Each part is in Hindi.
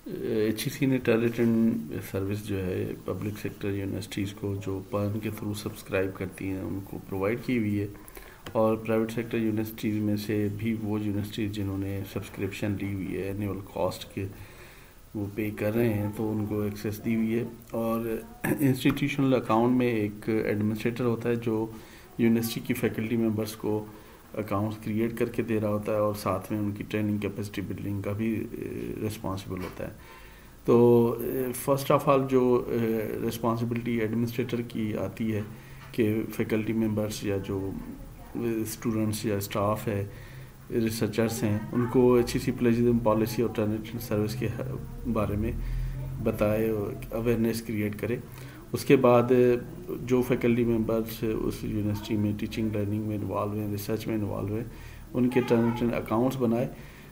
HEC ने टर्निटिन सर्विस जो है पब्लिक सेक्टर यूनिवर्सिटीज़ को जो पर्न के थ्रू सब्सक्राइब करती हैं उनको प्रोवाइड की हुई है, और प्राइवेट सेक्टर यूनिवर्सिटीज़ में से भी वो यूनिवर्सिटीज़ जिन्होंने सब्सक्रिप्शन ली हुई है एनुअल कॉस्ट के वो पे कर रहे हैं तो उनको एक्सेस दी हुई है। और इंस्टीट्यूशनल अकाउंट में एक एडमिनिस्ट्रेटर होता है जो यूनिवर्सिटी की फैकल्टी मेंबर्स को अकाउंट्स क्रिएट करके दे रहा होता है और साथ में उनकी ट्रेनिंग कैपेसिटी बिल्डिंग का भी रिस्पॉन्सिबल होता है। तो फर्स्ट ऑफ ऑल जो रिस्पॉन्सिबिलिटी एडमिनिस्ट्रेटर की आती है कि फैकल्टी मेंबर्स या जो स्टूडेंट्स या स्टाफ है, रिसर्चर्स हैं, उनको HEC प्लेजिज्म पॉलिसी और टर्निटिन सर्विस के बारे में बताए, अवेयरनेस क्रिएट करे। उसके बाद जो फैकल्टी मेंबर्स उस यूनिवर्सिटी में टीचिंग लर्निंग में इन्वॉल्व हैं, रिसर्च में इन्वॉल्व हैं, उनके टर्निटिन अकाउंट्स बनाए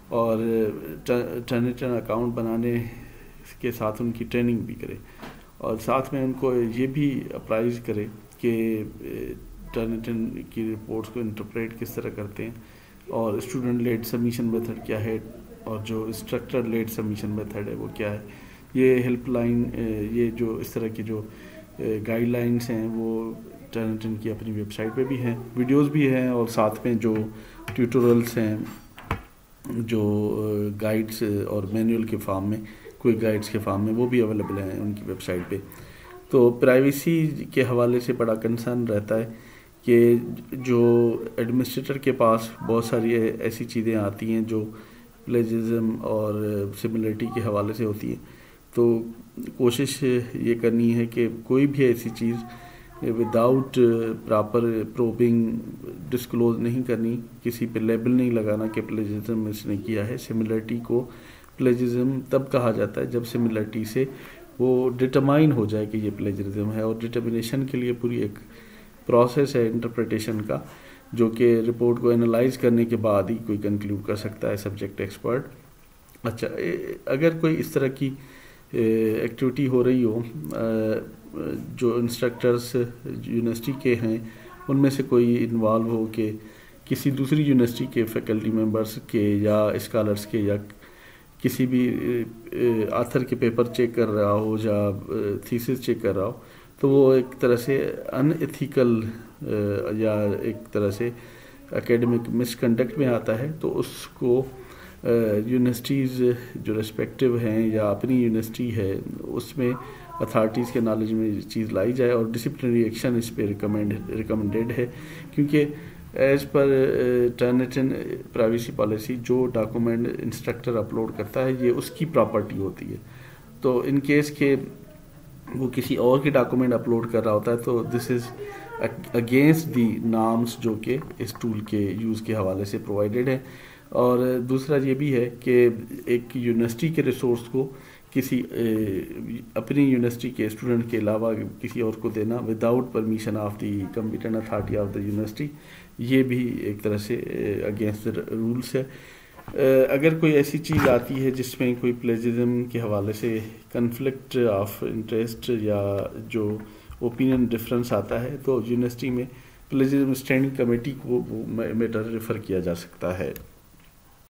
और टर्निटिन अकाउंट बनाने के साथ उनकी ट्रेनिंग भी करे, और साथ में उनको ये भी अप्राइज करे कि टर्निटिन की रिपोर्ट्स को इंटरप्रेट किस तरह करते हैं, और स्टूडेंट लेड सबमिशन मेथड क्या है, और जो इंस्ट्रक्टर लेड सबमिशन मेथड है वो क्या है। ये हेल्पलाइन, ये जो इस तरह की जो गाइडलाइंस हैं वो टर्निटिन की अपनी वेबसाइट पे भी हैं, वीडियोस भी हैं, और साथ में जो ट्यूटोरियल्स हैं, जो गाइड्स और मैनुअल के फॉर्म में, कोई गाइड्स के फॉर्म में, वो भी अवेलेबल हैं उनकी वेबसाइट पे। तो प्राइवेसी के हवाले से बड़ा कंसर्न रहता है कि जो एडमिनिस्ट्रेटर के पास बहुत सारी ऐसी चीज़ें आती हैं जो प्लेजिज्म और सिमिलरिटी के हवाले से होती हैं, तो कोशिश ये करनी है कि कोई भी ऐसी चीज़ विदाउट प्रॉपर प्रोबिंग डिस्क्लोज नहीं करनी, किसी पे लेबल नहीं लगाना कि प्लेजिज्म इसने किया है। सिमिलरिटी को प्लेजिज्म तब कहा जाता है जब सिमिलरिटी से वो डिटरमाइन हो जाए कि ये प्लेजरिज्म है, और डिटर्मिनेशन के लिए पूरी एक प्रोसेस है इंटरप्रिटेशन का, जो कि रिपोर्ट को एनालाइज करने के बाद ही कोई कंक्लूड कर सकता है सब्जेक्ट एक्सपर्ट। अच्छा, अगर कोई इस तरह की एक्टिविटी हो रही हो, जो इंस्ट्रक्टर्स यूनिवर्सिटी के हैं उनमें से कोई इन्वॉल्व हो कि किसी दूसरी यूनिवर्सिटी के फैकल्टी मेंबर्स के या स्कॉलर्स के या किसी भी ऑथर के पेपर चेक कर रहा हो या थीसिस चेक कर रहा हो, तो वो एक तरह से अनएथिकल या एक तरह से एकेडमिक मिसकंडक्ट में आता है, तो उसको यूनिवर्सिटीज़ जो रेस्पेक्टिव हैं या अपनी यूनिवर्सिटी है उसमें अथॉरिटीज़ के नॉलेज में ये चीज़ लाई जाए, और डिसिप्लिनरी एक्शन इस पे रिकमेंडेड है, क्योंकि as per Turnitin privacy policy जो डॉक्यूमेंट इंस्ट्रक्टर अपलोड करता है ये उसकी प्रॉपर्टी होती है। तो इन केस के वो किसी और के डॉक्यूमेंट अपलोड कर रहा होता है तो this is against the norms जो कि इस टूल के यूज़ के हवाले से प्रोवाइडेड है। और दूसरा ये भी है कि एक यूनिवर्सिटी के रिसोर्स को किसी अपनी यूनिवर्सिटी के स्टूडेंट के अलावा किसी और को देना without permission of the competent authority of the university, ये भी एक तरह से अगेंस्ट द रूल्स है। अगर कोई ऐसी चीज़ आती है जिसमें कोई प्लेजिज्म के हवाले से कन्फ्लिक्ट ऑफ इंटरेस्ट या जो ओपिनियन डिफरेंस आता है, तो यूनिवर्सिटी में प्लेजिज्म स्टैंडिंग कमेटी को वो मैटर रेफ़र किया जा सकता है।